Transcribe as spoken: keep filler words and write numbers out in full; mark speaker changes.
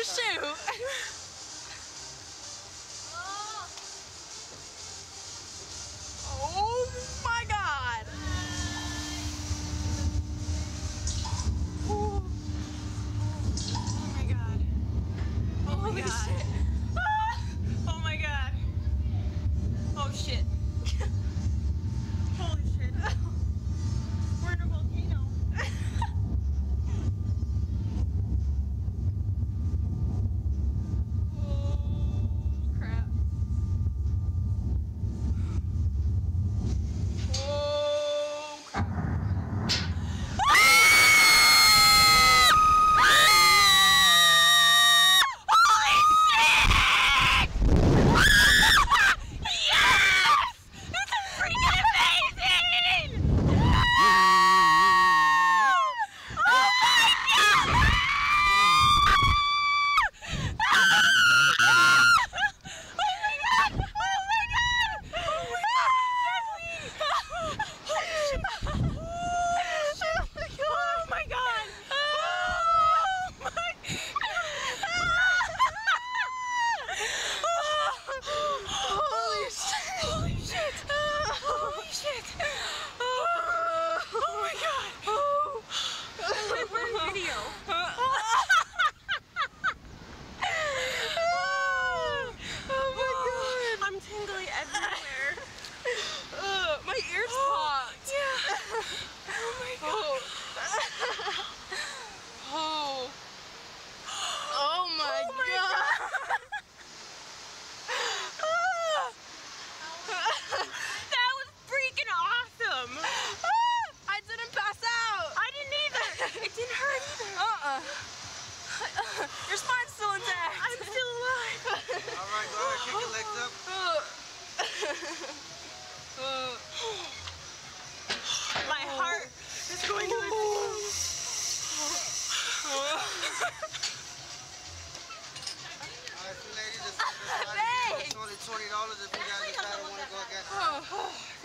Speaker 1: shoot! Oh my god! Oh, oh my god. Oh my
Speaker 2: Holy
Speaker 1: god.
Speaker 2: shit.
Speaker 1: Oh my god. Oh shit. Holy shit. We're in a volcano. Oh crap. Oh crap. Your spine's still intact.
Speaker 2: I'm still alive.
Speaker 3: Alright, go ahead, kick your legs up.
Speaker 1: My heart is going to
Speaker 3: Alright, so ladies, this is only twenty dollars if you guys decide to want to go again.